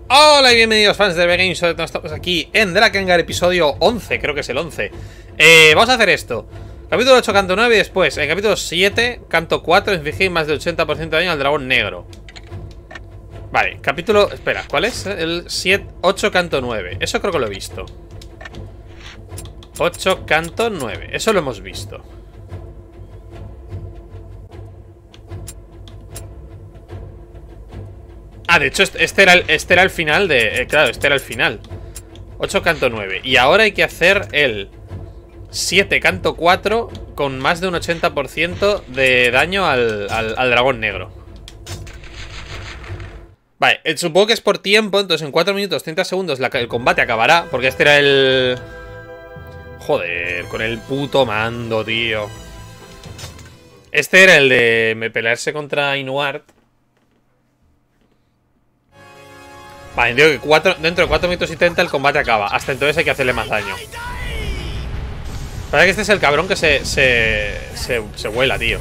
Hola y bienvenidos fans de Games. Estamos aquí en Drakengard episodio 11, creo que es el 11. Vamos a hacer esto. Capítulo 8, canto 9 y después en capítulo 7, canto 4, infligir más del 80% de daño al dragón negro. Vale, capítulo... Espera, ¿cuál es? El 7, 8, canto 9. Eso creo que lo he visto. 8, canto 9. Eso lo hemos visto. Ah, de hecho, este era el final de... claro, este era el final. 8, canto 9. Y ahora hay que hacer el 7, canto 4 con más de un 80% de daño al dragón negro. Vale, supongo que es por tiempo. Entonces en 4 minutos 30 segundos el combate acabará. Porque este era el... Joder, con el puto mando, tío. Este era el de pelearse contra Inuart. Vale, digo que dentro de 4 minutos y 30 el combate acaba. Hasta entonces hay que hacerle más daño. Parece que este es el cabrón que se vuela, tío.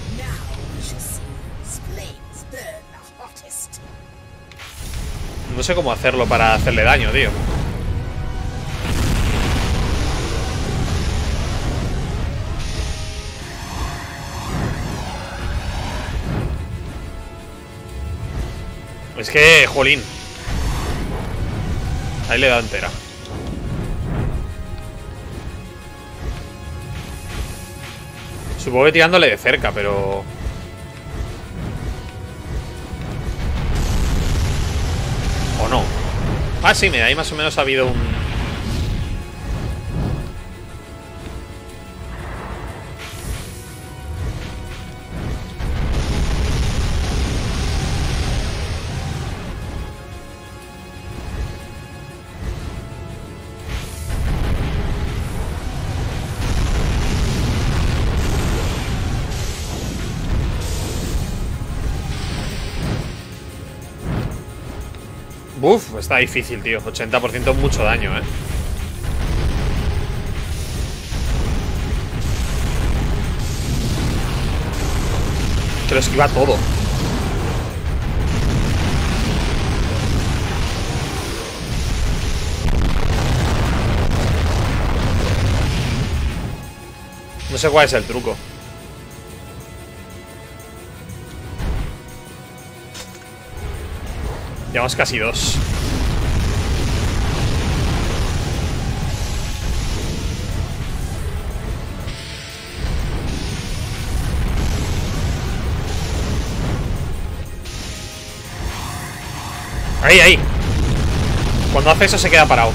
No sé cómo hacerlo para hacerle daño, tío. Es que, jolín. Ahí le he dado entera. Supongo que tirándole de cerca, pero... ¿O no? Ah, sí, mira, ahí más o menos ha habido un... Uf, está difícil, tío. 80% es mucho daño, ¿eh? Que lo esquiva todo. No sé cuál es el truco. Llevamos casi 2. Ahí, ahí. Cuando hace eso se queda parado.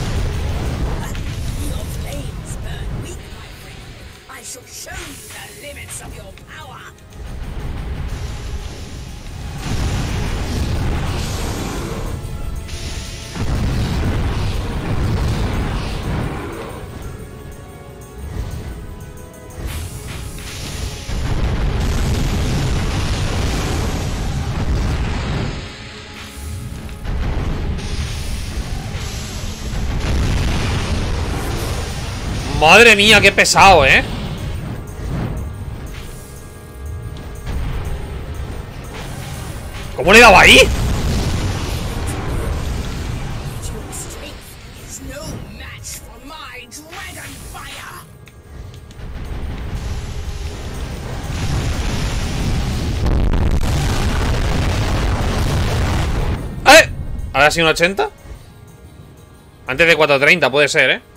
Madre mía, qué pesado, ¿eh? ¿Cómo le he dado ahí? ¡Eh! ¿Ahora sí un 80? Antes de 430 puede ser, ¿eh?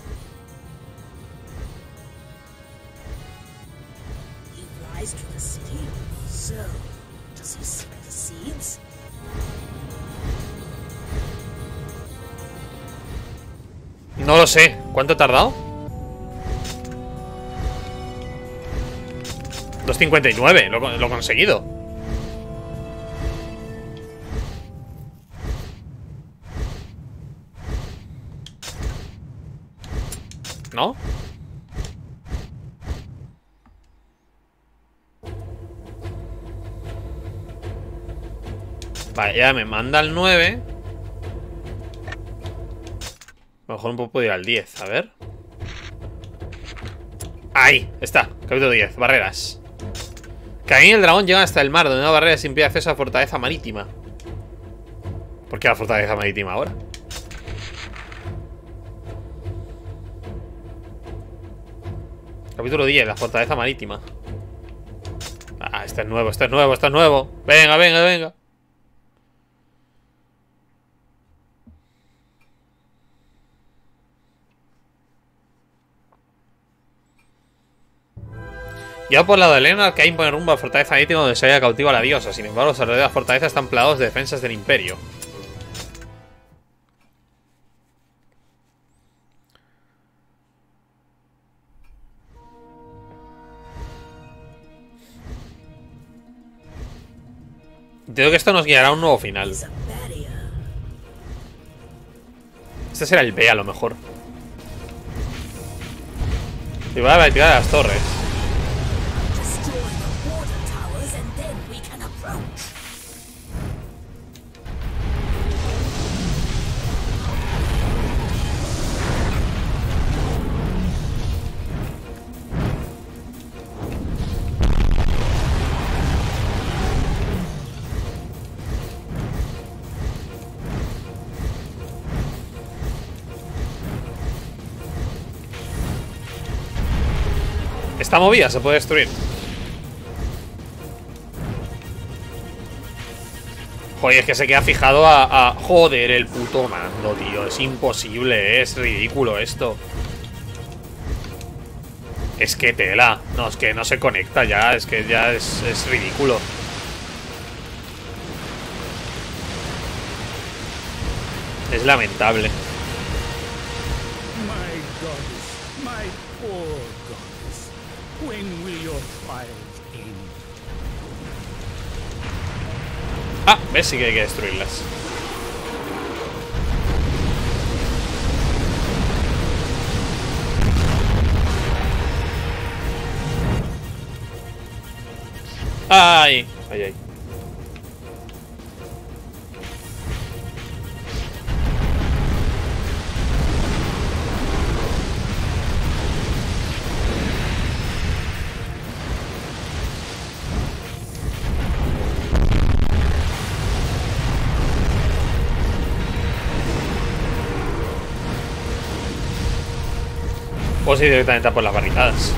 No lo sé. ¿Cuánto he tardado? 2:59. Lo he conseguido. ¿No? Vale, ya me manda el 9. A lo mejor no puedo ir al 10, a ver. Ahí, está, capítulo 10, barreras. Caín y el dragón llegan hasta el mar, donde una barrera les impide acceso a la fortaleza marítima. ¿Por qué la fortaleza marítima ahora? Capítulo 10, la fortaleza marítima. Ah, este es nuevo, este es nuevo, este es nuevo. Venga, venga, venga. Ya por lado de Leonard, que hay impone rumbo a la fortaleza marítima donde se halla cautiva la diosa. Sin embargo, los alrededores de la fortaleza están plagados de defensas del imperio. Entiendo que esto nos guiará a un nuevo final. Este será el B a lo mejor. Y va a retirar las torres. Está movida, se puede destruir. Joder, es que se queda fijado a... Joder, el puto mando, tío. Es imposible, es ridículo esto. Es que tela. No, es que no se conecta ya. Es que ya es ridículo. Es lamentable. Ah, ves, sí que hay que destruirlas. Ay, ay, ay. Puedo ir directamente a por las barricadas.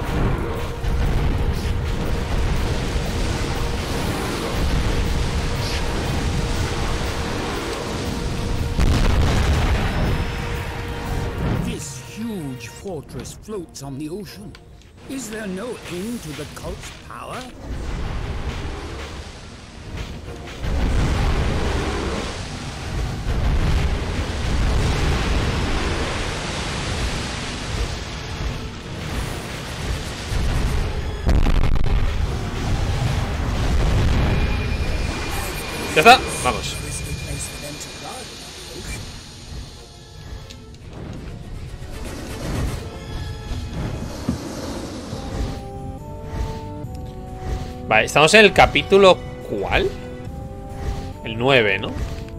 This huge fortress floats on the ocean. Is there no end to the cult's power? Ya está, vamos. Vale, estamos en el capítulo... ¿Cuál? El 9, ¿no?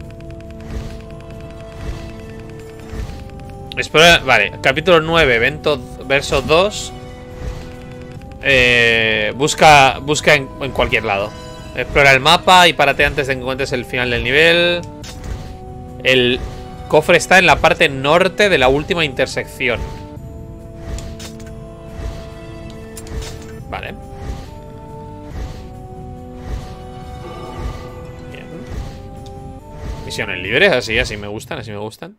Espera, vale, capítulo 9, verso 2. Busca en cualquier lado. Explora el mapa y párate antes de que encuentres el final del nivel. El cofre está en la parte norte de la última intersección. Vale. Bien. Misiones libres, así me gustan, así me gustan.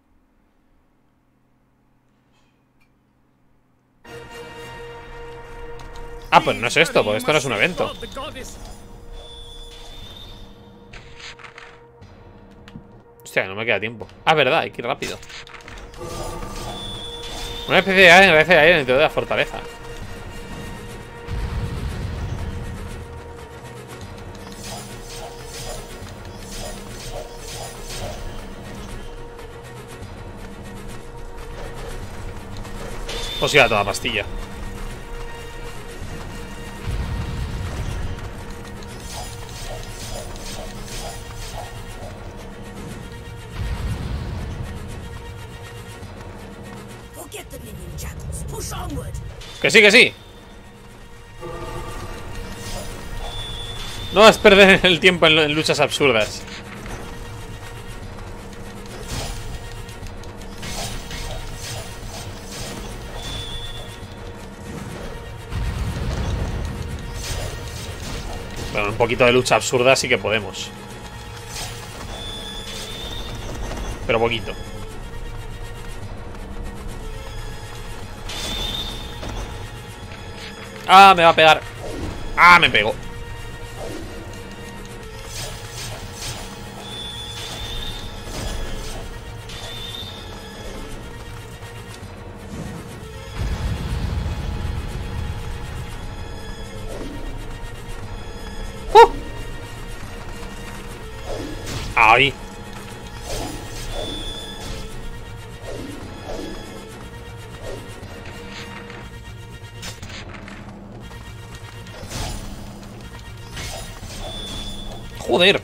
Ah, pues no es esto, pues esto no es un evento. Hostia, no me queda tiempo. Ah, verdad, hay que ir rápido. Una especie de aire engrandece el aire en el interior de la fortaleza. Pues iba toda pastilla. Que sí, que sí. No vas a perder el tiempo en luchas absurdas. Bueno, un poquito de lucha absurda sí que podemos. Pero poquito. Ah, me va a pegar. Ah, me pegó. Ahí. Joder.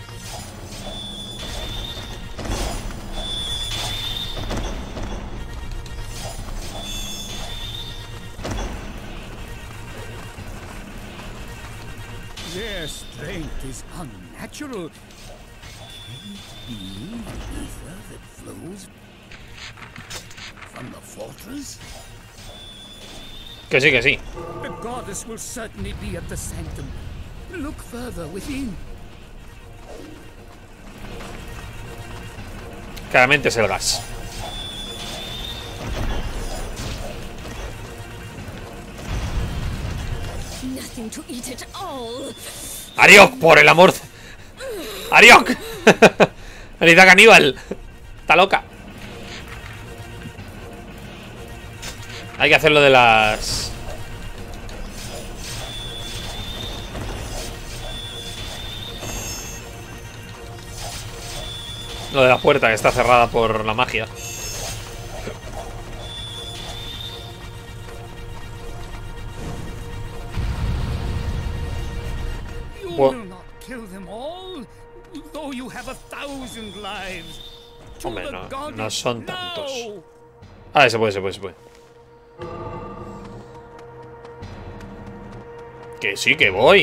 Their strength is unnatural. Can it be the ether that flows from the fortress? Que sí, que sí. The goddess will certainly be at the sanctum. Look further within. Claramente es el gas. Nothing to eat at all. Ariok, por el amor. Ariok. Anita caníbal. Está loca. Hay que hacer lo de las... Lo de la puerta que está cerrada por la magia. You Well- will not kill them all, though you have 1,000 lives. To Hombre, the no, goddess no son tantos. now. Ah, se puede, se puede, se puede. Que sí, que voy.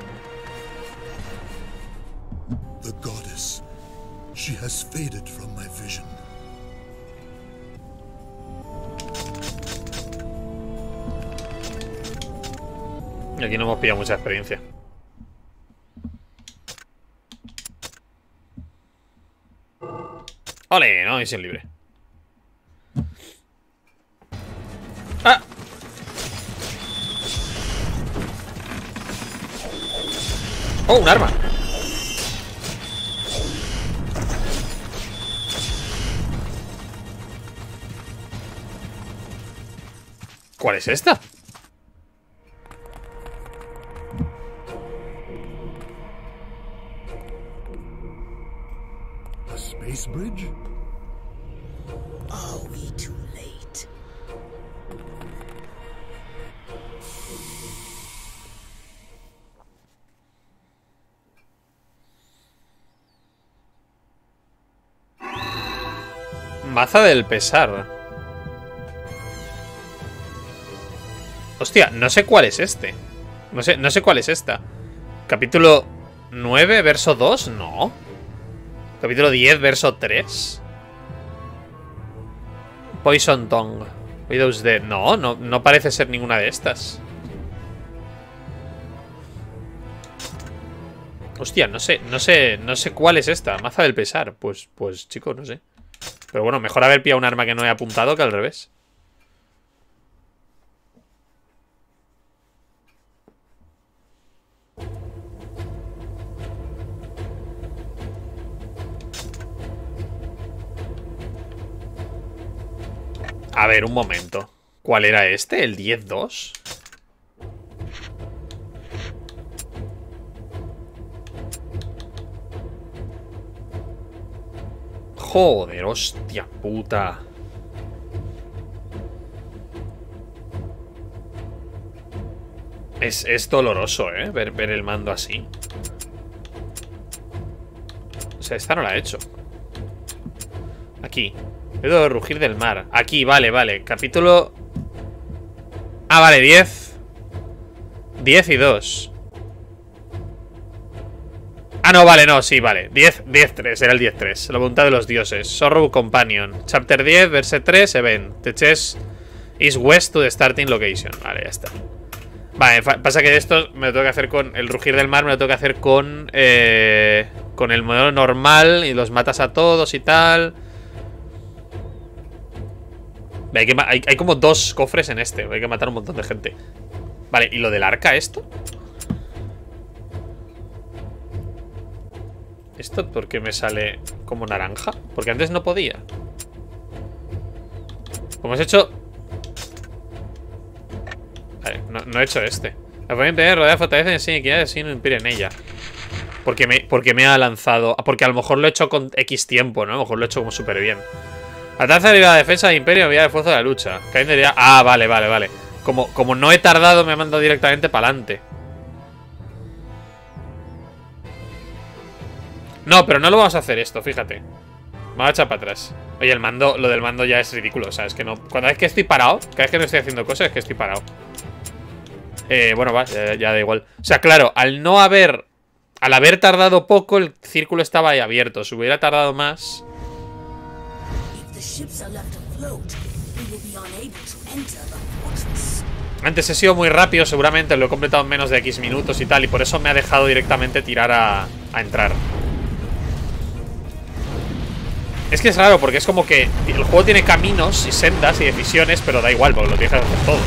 The goddess. She has faded from my vision. Y aquí no hemos pillado mucha experiencia. ¡Ole! No, misión libre. ¡Ah! ¡Oh, un arma! ¿Cuál es esta? A space bridge? Are we too late? Maza del pesar. Hostia, no sé cuál es este. No sé cuál es esta. Capítulo 9, verso 2, no. Capítulo 10, verso 3. Poison Tongue. Widow's Dead. No parece ser ninguna de estas. Hostia, no sé cuál es esta. Maza del pesar. Pues chicos, no sé. Pero bueno, mejor haber pillado un arma que no he apuntado que al revés. A ver, un momento. ¿Cuál era este? ¿El 10-2? Joder, hostia puta. Es doloroso, ¿eh? Ver el mando así. O sea, esta no la he hecho. Aquí. Dedo de rugir del mar. Aquí, vale. Capítulo... Ah, vale, 10. 10 y 2. Ah, no, vale, no, sí, vale. 10-3, era el 10-3. La voluntad de los dioses. Sorrow Companion. Chapter 10, verse 3, event. The chest is west to the starting location. Vale, ya está. Vale, pasa que esto me lo tengo que hacer con el rugir del mar, me lo tengo que hacer con el modelo normal y los matas a todos y tal. Hay como 2 cofres en este, hay que matar un montón de gente. Vale, ¿y lo del arca esto? ¿Esto por qué me sale como naranja? Porque antes no podía. Como has hecho... Vale, no he hecho este. La voy a impedir rodear fortaleza y enseñar equidad así no impide en ella. Porque me ha lanzado. Porque a lo mejor lo he hecho con X tiempo, ¿no? A lo mejor lo he hecho como súper bien. Ataza de la defensa del imperio y enviar el esfuerzo de la lucha. Ah, vale. Como no he tardado, me ha mandado directamente para adelante. No, pero no lo vamos a hacer esto, fíjate. Me voy a echar para atrás. Oye, lo del mando ya es ridículo. O sea, es que no. Cada vez que estoy parado, cada vez que no estoy haciendo cosas, es que estoy parado. Bueno, va, ya da igual. O sea, claro, al haber tardado poco, el círculo estaba ahí abierto. Si hubiera tardado más. Antes he sido muy rápido, seguramente lo he completado en menos de X minutos y tal. Y por eso me ha dejado directamente tirar a entrar. Es que es raro, porque es como que el juego tiene caminos y sendas y decisiones, pero da igual, porque lo tienes que hacer todo.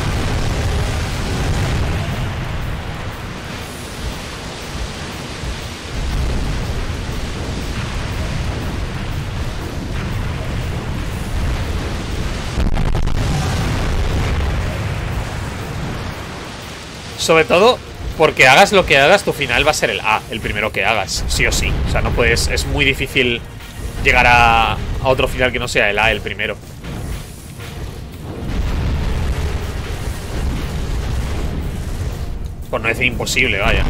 Sobre todo porque hagas lo que hagas, tu final va a ser el A, el primero que hagas, sí o sí. O sea, no puedes, es muy difícil llegar a otro final que no sea el A, el primero. Por no decir imposible, vaya.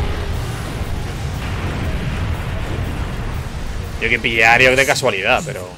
Yo que pillaría de casualidad, pero...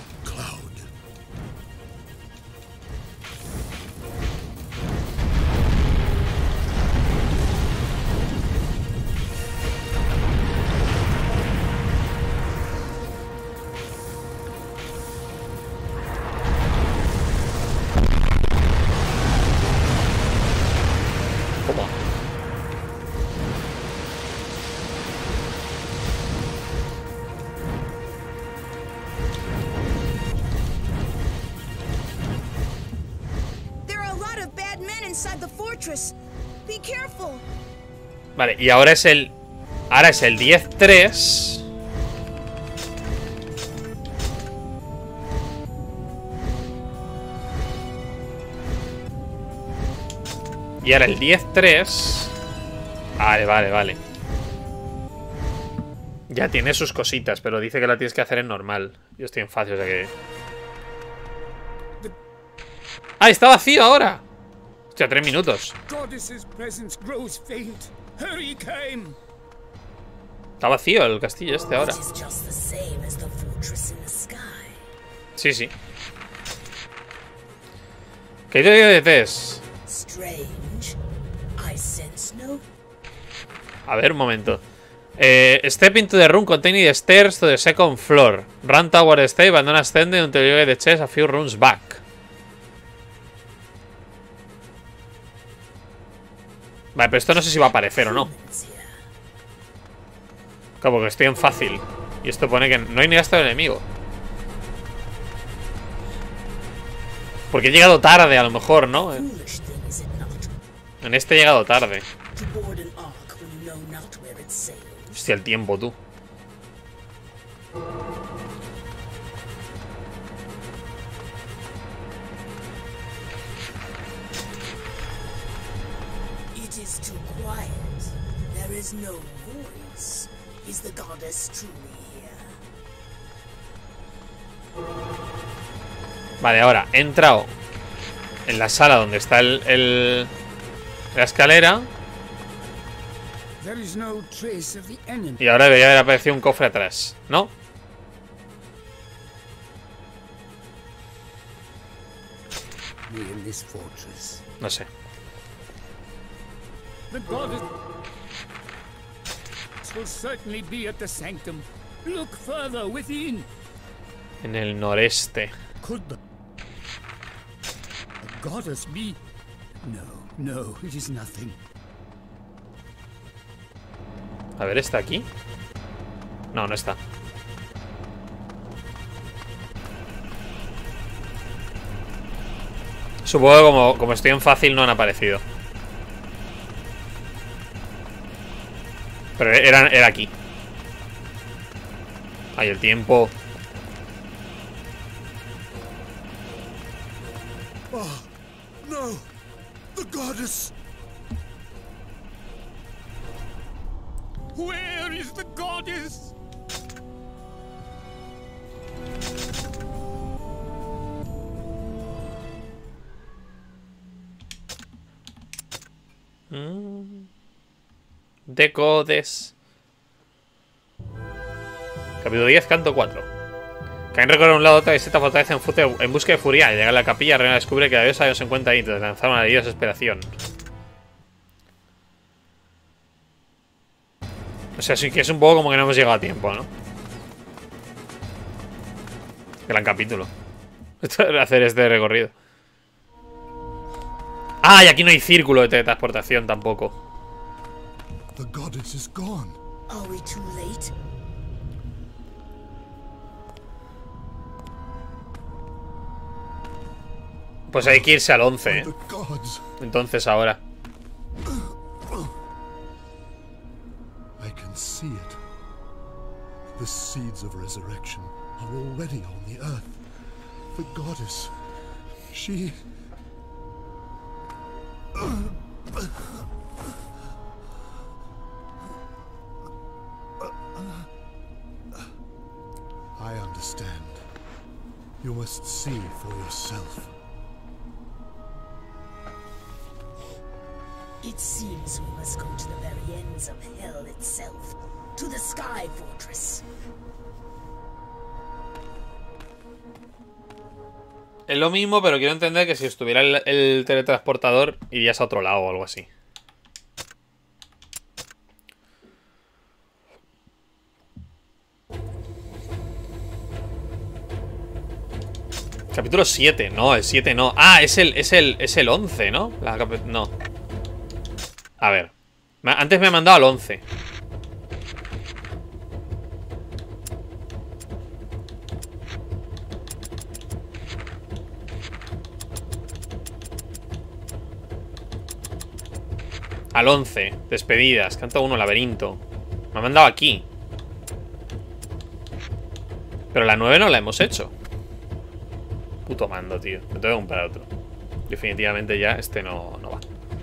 Vale, y ahora es el... Ahora es el 10-3. Y ahora el 10-3. Vale. Ya tiene sus cositas, pero dice que la tienes que hacer en normal. Yo estoy en fácil, o sea que... ¡Ah, está vacío ahora! Hostia, 3 minutos. Está vacío el castillo este ahora. Sí. ¿Qué te dices? A ver, un momento. Step into the room containing the stairs to the second floor. Run tower stay, abandon ascending until you get the chest a few rooms back. Vale, pero esto no sé si va a aparecer o no. Claro, porque estoy en fácil. Y esto pone que no hay ni gasto de enemigo. Porque he llegado tarde, a lo mejor, ¿no? En este he llegado tarde. Hostia, el tiempo, tú. Vale, ahora he entrado en la sala donde está la escalera. Y ahora debería haber aparecido un cofre atrás, ¿no? No sé. En el noreste. Goddess be? No, it is nothing. A ver, ¿está aquí? No, no está. Supongo que como estoy en fácil no han aparecido. Pero era aquí. Ay, el tiempo. Ah, no! The goddess! Where is the goddess? The Goddess. Capítulo 10, canto 4. Cain recorre un lado otra visita fortaleza en busca de furia. Al llegar a la capilla, Reina descubre que la diosa no se encuentra ahí. Entonces lanzaron a la desesperación. O sea, sí que es un poco como que no hemos llegado a tiempo, ¿no? Gran capítulo. Hacer este recorrido. Ah, y aquí no hay círculo de teletransportación tampoco. The goddess is gone. Are we too late? Pues hay que irse al 11, ¿eh? The gods. Entonces ahora. I can see it. The seeds of resurrection are already on the earth. The goddess. She... I understand. You must see for yourself. It seems we must go to the very ends of hell itself, to the Sky Fortress. Es lo mismo, pero quiero entender que si estuviera el teletransportador irías a otro lado o algo así. Capítulo 7, no, el 7 no. Ah, es el 11, ¿no? No. A ver. Antes me ha mandado al 11. Al 11, despedidas, canto 1, laberinto. Me ha mandado aquí. Pero la 9 no la hemos hecho. Puto mando, tío. Me tengo que comprar otro. Definitivamente ya este no va.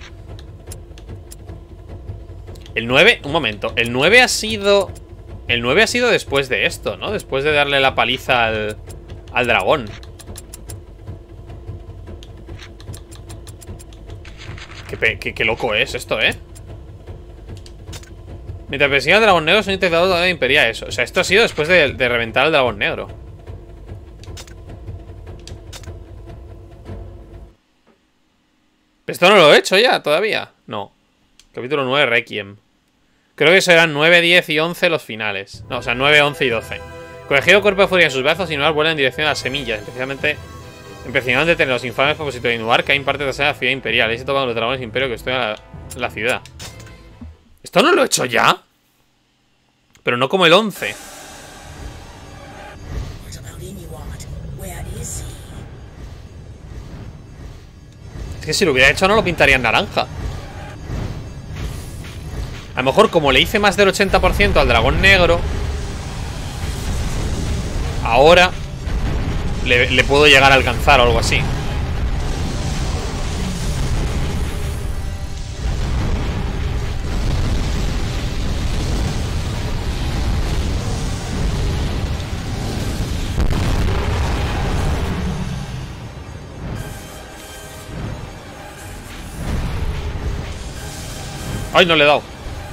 El 9, un momento. El 9 ha sido... El 9 ha sido después de esto, ¿no? Después de darle la paliza al dragón. Qué loco es esto, ¿eh? Mientras persigue al dragón negro son intentados de imperia eso. O sea, esto ha sido después de reventar al dragón negro. ¿Esto no lo he hecho ya todavía? No. Capítulo 9, Requiem. Creo que eso eran 9, 10 y 11 los finales. No, o sea, 9, 11 y 12. Colegiado cuerpo de furia en sus brazos y Inuar vuela en dirección a las semillas. Especialmente empecinado en detener los infames propósitos de Inuar, que hay en parte de la ciudad imperial. Ahí se tocan los dragones imperio que estoy en la ciudad. ¿Esto no lo he hecho ya? Pero no como el 11. Es que si lo hubiera hecho no lo pintaría en naranja. A lo mejor como le hice más del 80% al dragón negro, ahora le puedo llegar a alcanzar o algo así. ¡Ay, no le he dado!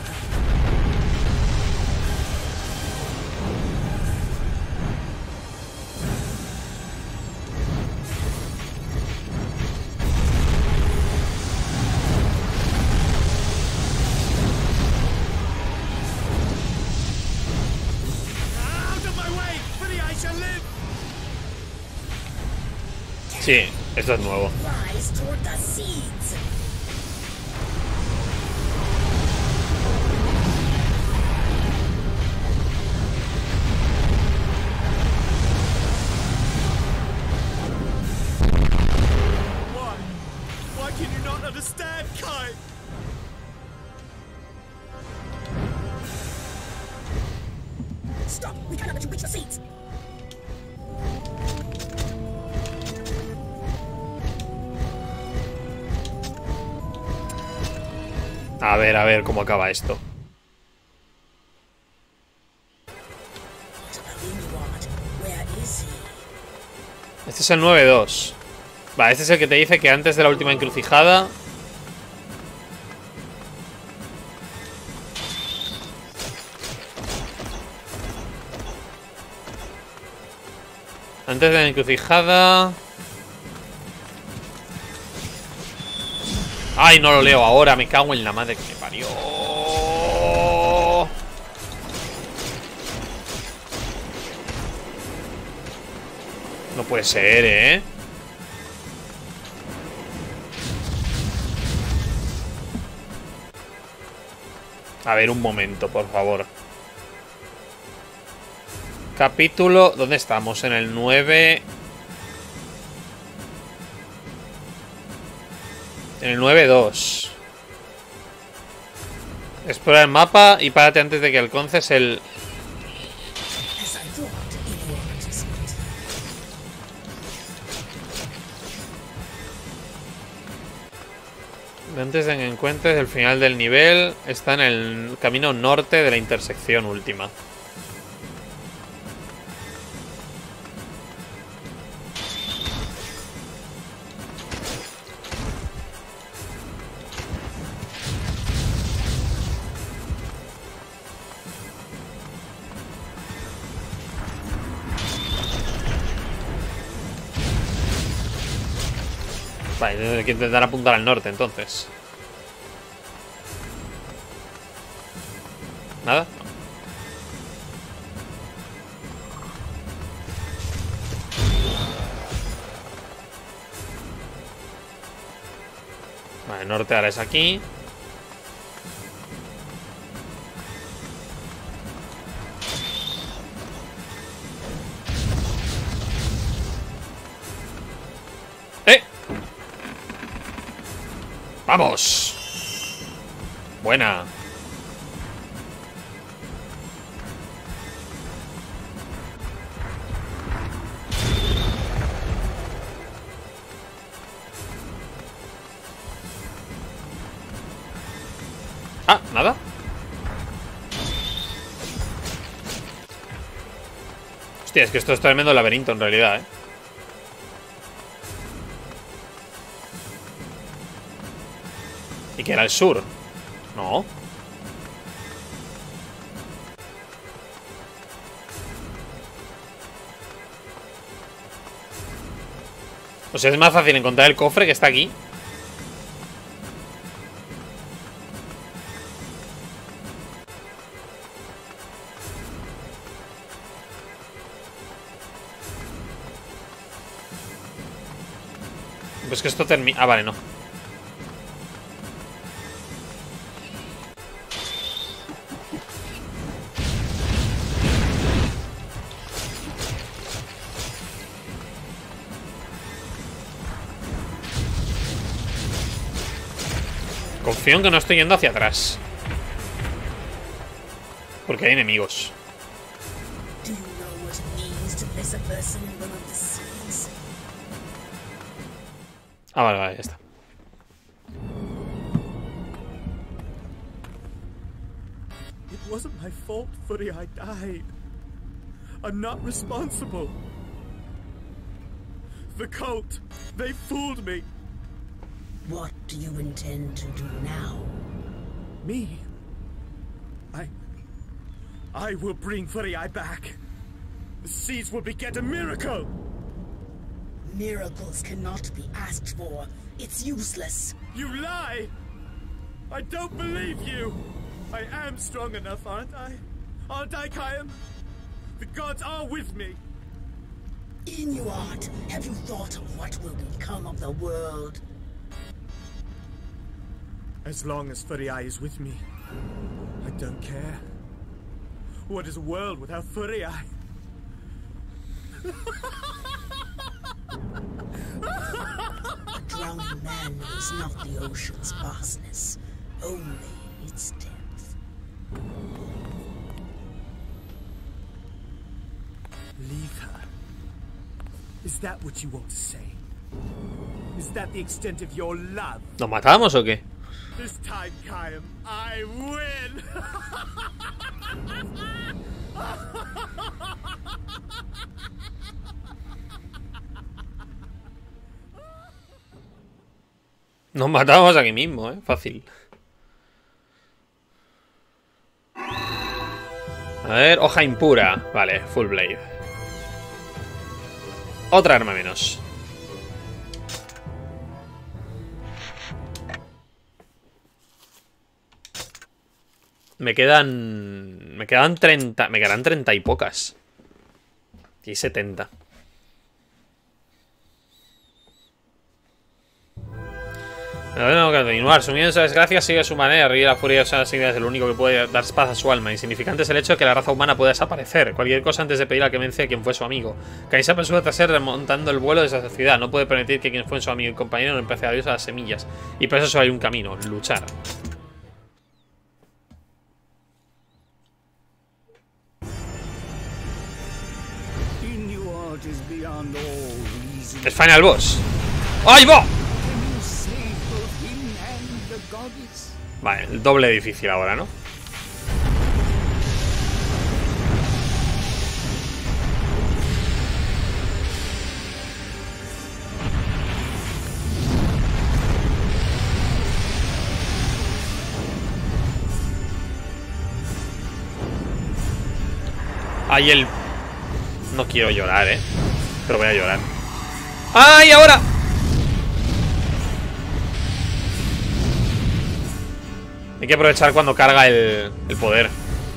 Sí, esto es nuevo. A ver cómo acaba esto. What about Inuart? Where is he? Este es el 9-2. Vale, este es el que te dice que antes de la última encrucijada... Antes de la encrucijada... Ay, no lo leo ahora, me cago en la madre que me parió. No puede ser, ¿eh? A ver, un momento, por favor. Capítulo... ¿Dónde estamos? En el 9... En el 9-2. Explora el mapa y párate antes de que alcances el... As I thought, Inuart is not here. Antes de que encuentres el final del nivel, está en el camino norte de la intersección última. Vale, hay que intentar apuntar al norte entonces. ¿Nada? Vale, norte ahora es aquí. ¡Vamos! Buena. Ah, nada. Hostia, es que esto es tremendo laberinto en realidad, ¿eh? ¿Y que era el sur? No. O sea, es más fácil encontrar el cofre que está aquí. Pues que esto termina... Ah, vale, no. Confío en que no estoy yendo hacia atrás. Porque hay enemigos. Do you know what it means to place a person in one of the seas? Ah, vale, vale, ya está. It wasn't my fault, Furi. I died. I'm not responsible. The cult, they fooled me. What do you intend to do now? Me? I will bring Furiai back. The seas will beget a miracle. Miracles cannot be asked for. It's useless. You lie! I don't believe you! I am strong enough, aren't I? Aren't I, Kayam? The gods are with me! Inuart, have you thought of what will become of the world? As long as Furiai is with me, I don't care. What is a world without Furiai? A drowning man knows not the ocean's vastness, only its depth. Leave her. Is that what you want to say? Is that the extent of your love? ¿Nos matamos o qué? This time, Kayam, I win! Nos matamos aquí mismo, fácil. A ver, hoja impura. Vale, full blade. Otra arma menos. Me quedan 30. Me quedan 30 y pocas. Y 70. No tengo que continuar. Sumido en esa desgracia, sigue su manera. Ríe la furia de las ideas es lo único que puede dar paz a su alma. Insignificante es el hecho de que la raza humana pueda desaparecer. Cualquier cosa antes de pedir a Clemencia a quien fue su amigo. Cain se apresura tras ser remontando el vuelo de esa ciudad. No puede permitir que quien fue su amigo y compañero no empiece a adiós a las semillas. Y por eso solo hay un camino: luchar. Es Final Boss. ¡Ahí va! Vale, el doble difícil ahora, ¿no? Ay, el... No quiero llorar, pero voy a llorar. ¡Ay, ahora! Hay que aprovechar cuando carga el poder.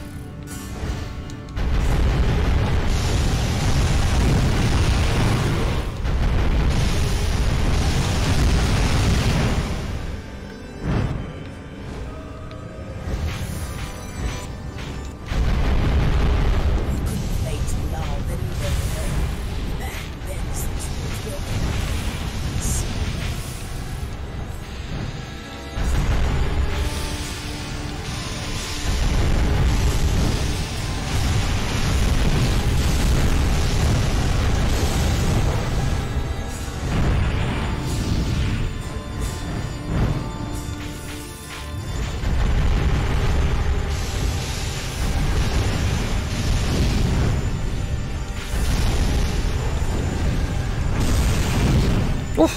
Uf.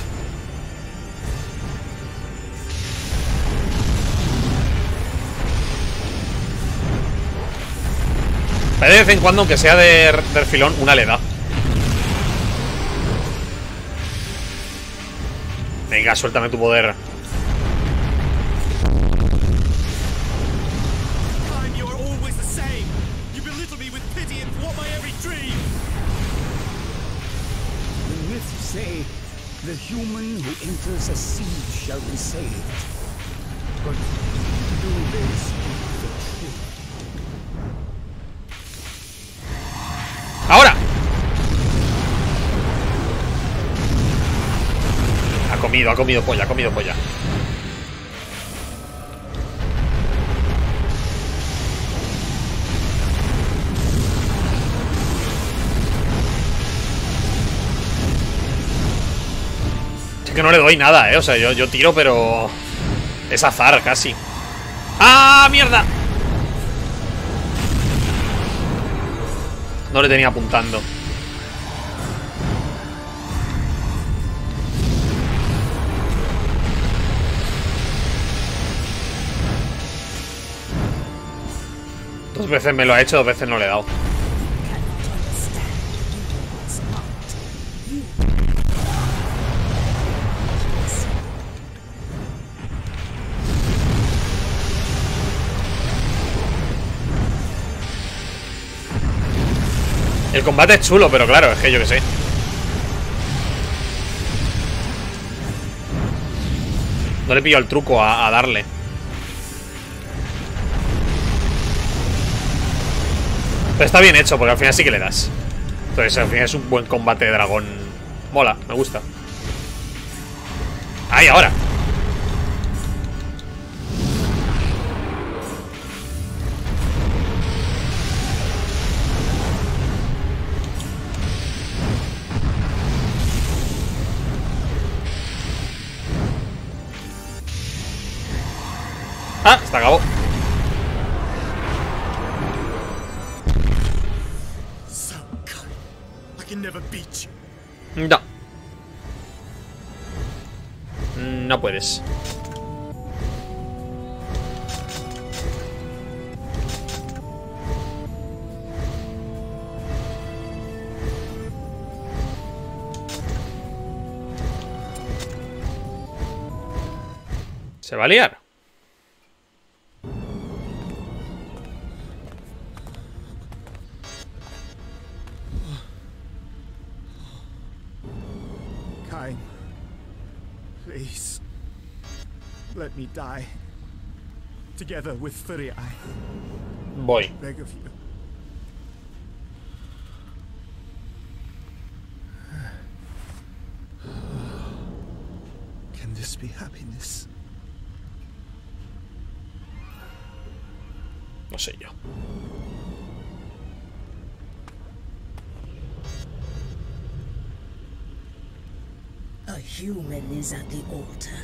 De vez en cuando, aunque sea de refilón, una le da. Venga, suéltame tu poder. The human who enters a siege shall be saved. But do this the truth. ¡Ahora! Ha comido polla, ha comido polla. Que no le doy nada, o sea, yo tiro, pero es azar casi. ¡Ah, mierda! No le tenía apuntando. Dos veces me lo ha hecho, dos veces no le he dado. El combate es chulo, pero claro, es que yo que sé. No le pillo el truco a darle. Pero está bien hecho, porque al final sí que le das. Entonces al final es un buen combate de dragón. Mola, me gusta. ¡Ahí, ahora! está, se acabó. So cunning. I can never beat you. No. No puedes. Se va a liar. Kain, please, let me die. Together with Furiai. Voy. Beg of you. Can this be happiness? No sé yo. A human is at the altar.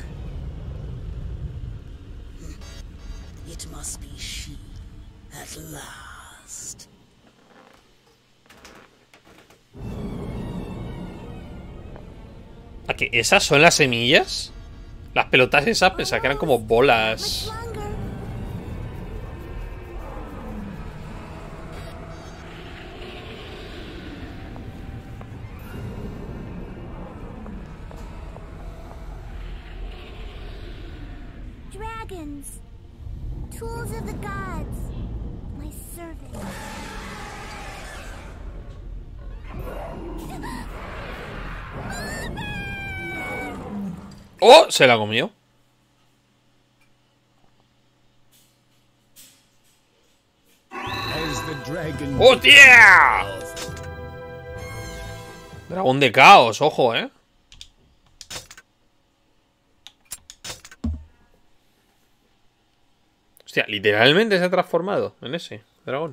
It must be she, at last. ¿A qué? ¿Esas son las semillas? Las pelotas esas pensaba que eran como bolas. Dragons, tools of the gods, my servants. ¡Oh! Se la comió. As the dragon ¡Hostia! Dragón de caos, ojo, Hostia, literalmente se ha transformado en ese dragón.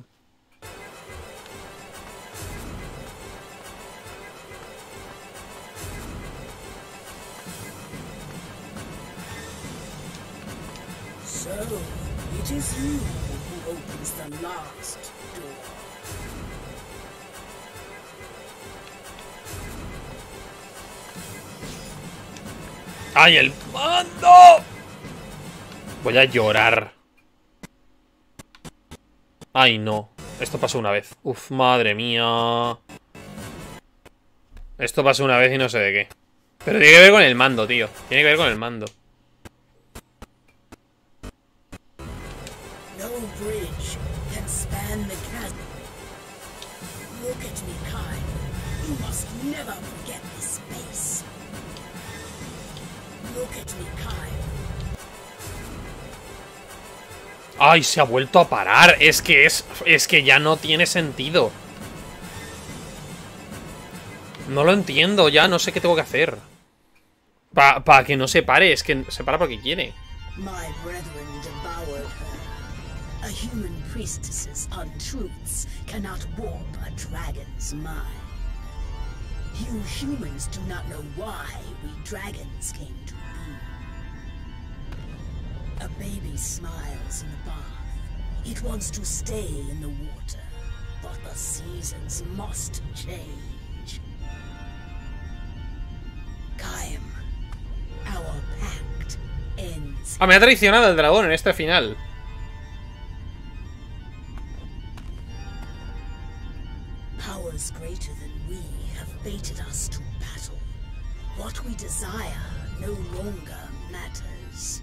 So, it is you who opens the last door. ¡Ay, el mando! Voy a llorar. Ay, no. Esto pasó una vez. Uf, madre mía. Esto pasó una vez y no sé de qué. Pero tiene que ver con el mando, tío. Tiene que ver con el mando. No bridge can span the chasm. Look at me, Kai. You must never forget this space. Look at me, Kai. ¡Ay, se ha vuelto a parar! Es que ya no tiene sentido. No lo entiendo ya, no sé qué tengo que hacer. Para que no se pare, es que se para porque quiere. My brethren devoured her. A human priestess's untruths cannot warp a dragon's mind. You humans do not know why we dragons came to be. A baby smiles in the bath. It wants to stay in the water. But the seasons must change. Kaim, our pact ends. Ah, me ha traicionado el dragón en este final. Powers greater than we have fated us to battle. What we desire no longer matters.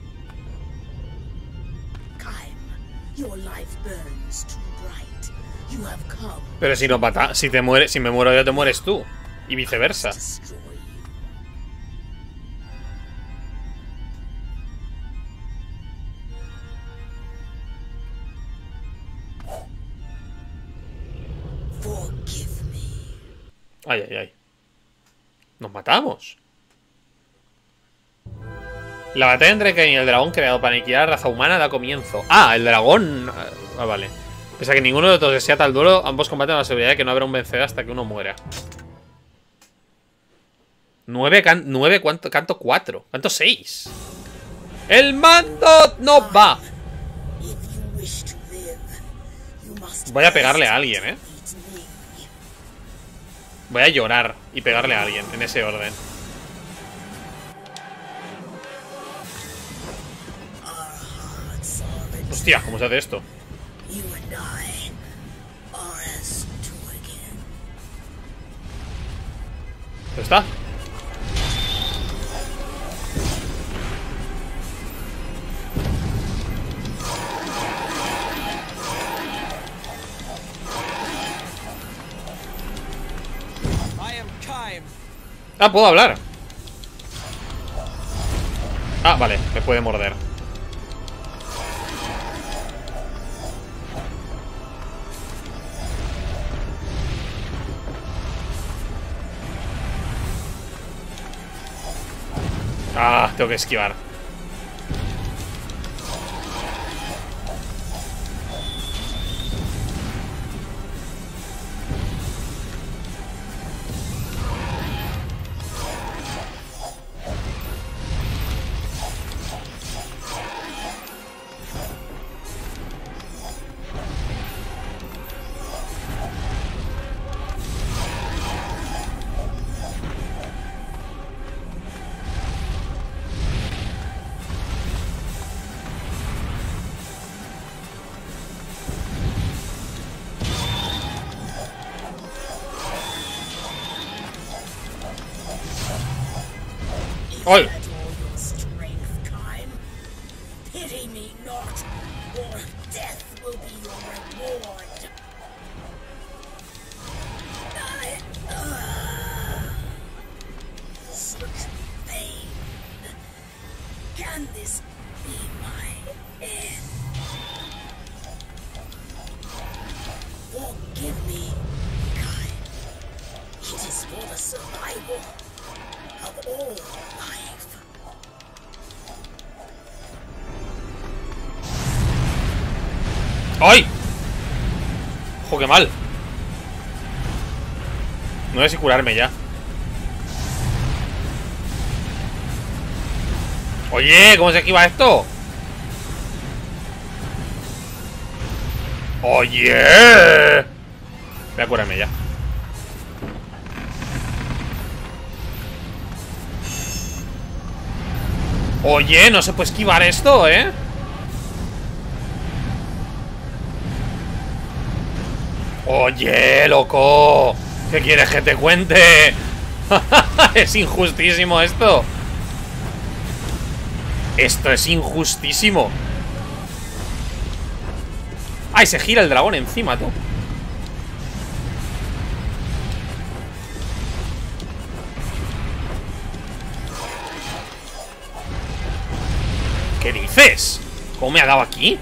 Kaim, your life burns too bright. You have come Pero si no mata, si me muero yo, te mueres tú. Y viceversa. to destroy you. Forgive me. Ay, ay, ay. Nos matamos. La batalla entre Kain y el dragón creado para aniquilar a la raza humana da comienzo. Ah, el dragón. Ah, vale. Pese a que ninguno de los dos desea tal duelo, ambos combaten con la seguridad de que no habrá un vencedor hasta que uno muera. 9 ¿cuánto? Canto 4. Canto 6. ¡El mando no va! Voy a pegarle a alguien, ¿eh? Voy a llorar y pegarle a alguien, en ese orden. Hostia, ¿cómo se hace esto? ¿Dónde está? Ah, puedo hablar. Ah, vale, me puede morder. Ah, tengo que esquivar. ¡Ay! Can this be my end? Forgive me, Kai. It is for the survival of all life. ¡Ay! ¡Ojo, qué mal! No sé si curarme ya. Oye, ¿cómo se esquiva esto? Oye. Voy a curarme ya. Oye, no se puede esquivar esto, ¿eh? Oye, loco. ¿Qué quieres que te cuente? Es injustísimo esto. Esto es injustísimo. ¡Ay, se gira el dragón encima, tú! ¿Qué dices? ¿Cómo me ha dado aquí?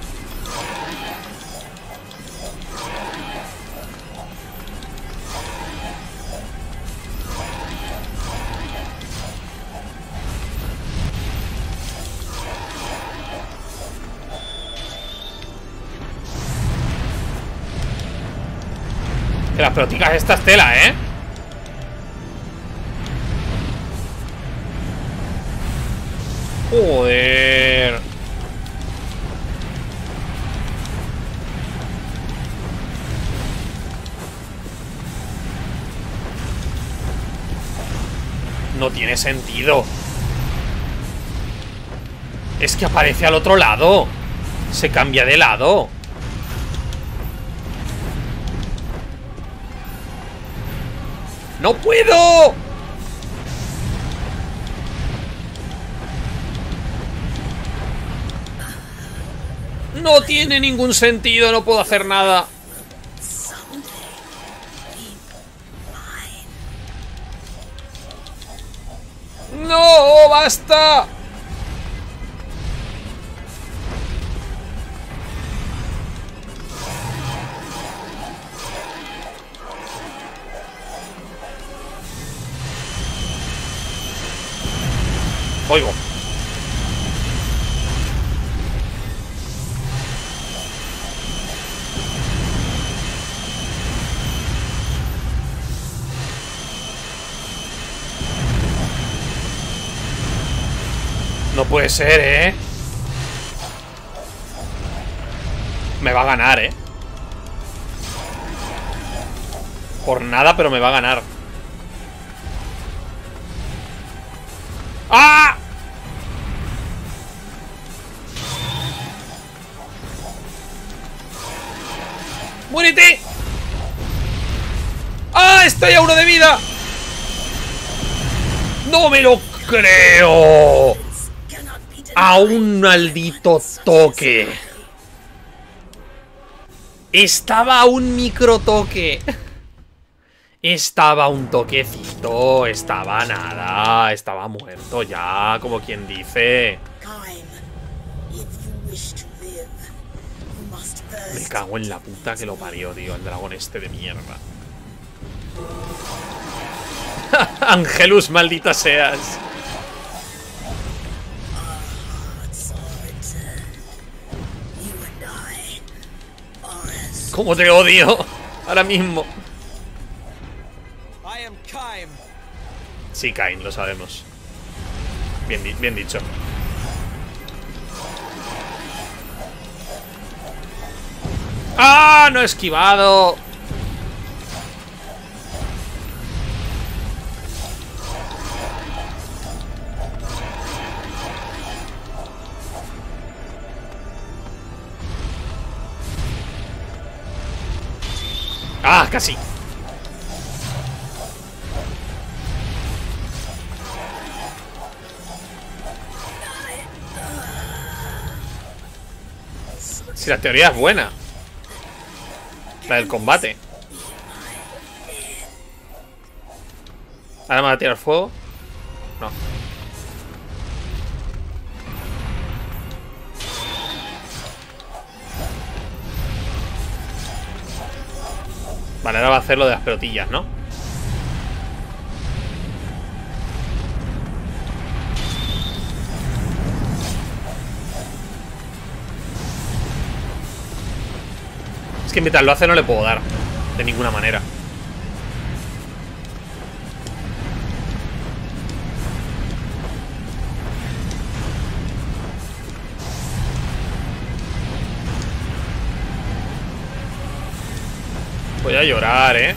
Que las peloticas estas tela, ¿eh? Joder. No tiene sentido. Es que aparece al otro lado. Se cambia de lado. ¡No puedo! No tiene ningún sentido, no puedo hacer nada. ¡No! ¡Basta! Oigo. No puede ser, ¿eh? Me va a ganar, ¿eh? Por nada, pero me va a ganar. ¡Ah! ¡Muérete! ¡Ah! ¡Estoy a 1 de vida! ¡No me lo creo! ¡A un maldito toque! Estaba a un micro toque. Estaba un toquecito. Estaba nada. Estaba muerto ya, como quien dice. Me cago en la puta que lo parió, tío. El dragón este de mierda. Angelus, maldita seas. ¿Cómo te odio? Ahora mismo. Sí, Cain, lo sabemos. Bien dicho. ¡Ah! No he esquivado. ¡Ah! Casi. Si la teoría es buena. La del combate. Ahora me va a tirar fuego. No. Vale, ahora va a hacer lo de las pelotillas, ¿no? Es que mientras lo hace no le puedo dar. De ninguna manera. Voy a llorar, ¿eh?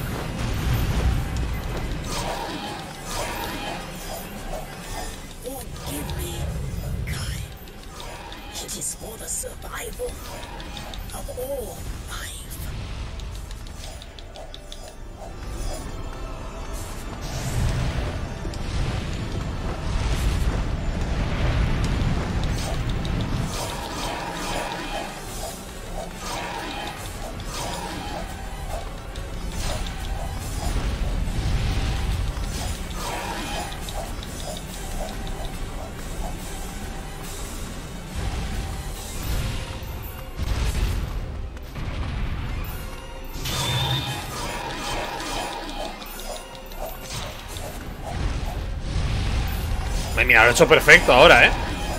Mira, lo he hecho perfecto ahora, ¿eh?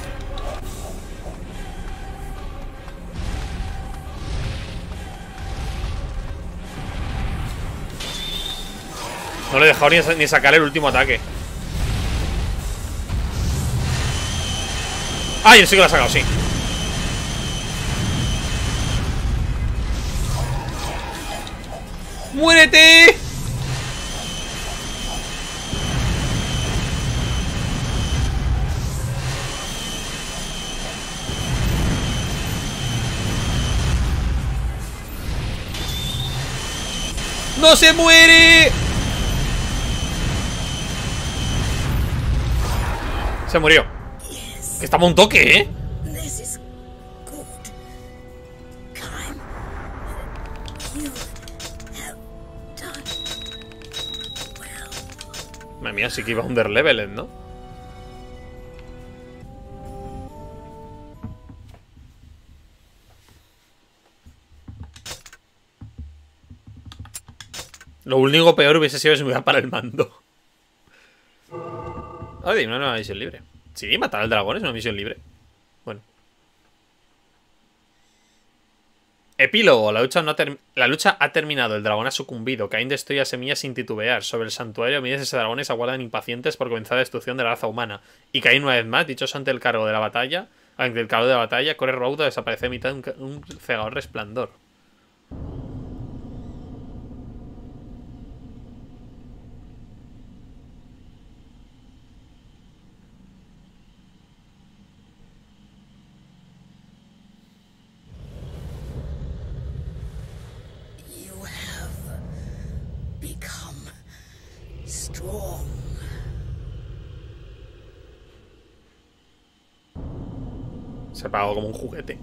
No le he dejado ni sacar el último ataque. Ah, yo sí que lo he sacado, sí. ¡Muérete! ¡No se muere! Se murió. Que estaba un toque, ¿eh? Madre mía, sí que iba underleveled, ¿no? Lo único peor hubiese sido si me hubiera para el mando. Oye, una nueva misión libre. Sí, matar al dragón es una misión libre. Bueno. Epílogo. La lucha ha terminado. El dragón ha sucumbido. Cain destruye a semillas sin titubear. Sobre el santuario, miles de dragones aguardan impacientes por comenzar la destrucción de la raza humana. Y Cain, una vez más, dichoso ante el cargo de la batalla, corre raudo a desaparecer a mitad de un cegador resplandor. Se apagó como un juguete.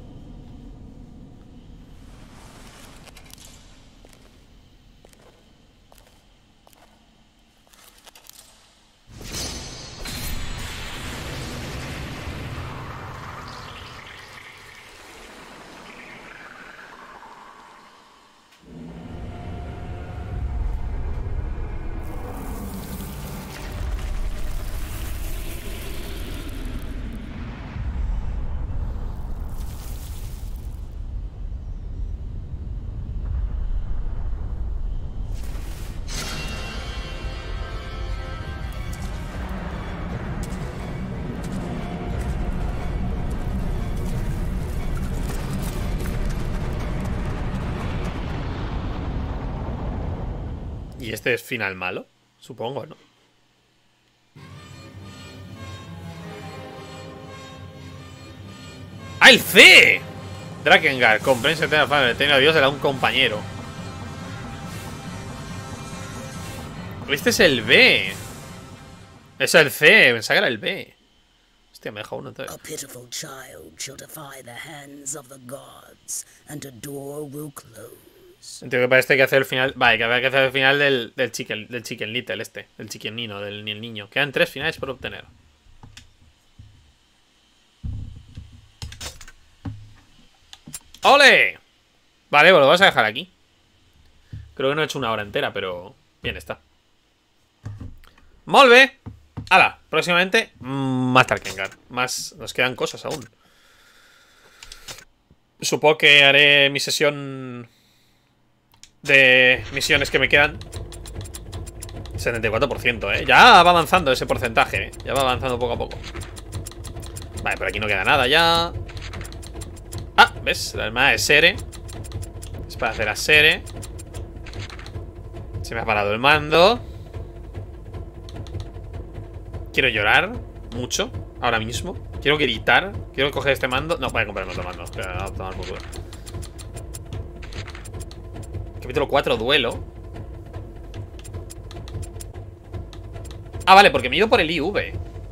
¿Y este es final malo? Supongo, ¿no? ¡Ah, el C! Drakengard, comprense tener fama, tener a Dios de un compañero. Este es el B. Es el C, pensaba que era el B. Hostia, me deja uno entonces. A pitiful child shall defy the hands of the gods, and a door will close. Entiendo que para este hay que hacer el final. Vale, que habrá que hacer el final del Chicken Little este. Del Chicken Nino, del niño. Quedan 3 finales por obtener. ¡Ole! Vale, pues lo vas a dejar aquí. Creo que no he hecho una hora entera, pero bien está. ¡Molve! ¡Hala! Próximamente más Drakengard. Más... Nos quedan cosas aún. Supongo que haré mi sesión de misiones que me quedan. 74%, ¿eh? Ya va avanzando ese porcentaje, ¿eh? Ya va avanzando poco a poco. Vale, por aquí no queda nada ya. Ah, ¿ves? La hermana de Sere. Es para hacer a Sere. Se me ha parado el mando. Quiero llorar mucho ahora mismo. Quiero gritar. Quiero coger este mando. No, voy a comprarme otro mando. Pero no, tomar por culo. Capítulo 4, duelo. Ah, vale, porque me he ido por el IV.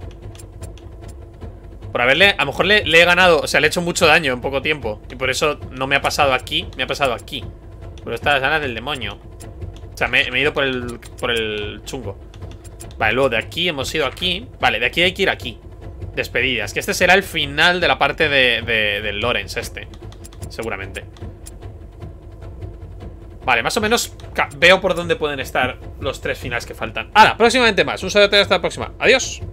Por haberle... A lo mejor le he ganado... O sea, le he hecho mucho daño en poco tiempo. Y por eso no me ha pasado aquí. Me ha pasado aquí. Pero esta es la del demonio. O sea, me he ido por el chungo. Vale, luego de aquí hemos ido aquí. Vale, de aquí hay que ir aquí. Despedidas. Que este será el final de la parte del Lorenz este. Seguramente. Vale, más o menos veo por dónde pueden estar los 3 finales que faltan. Ahora, próximamente más. Un saludo hasta la próxima. Adiós.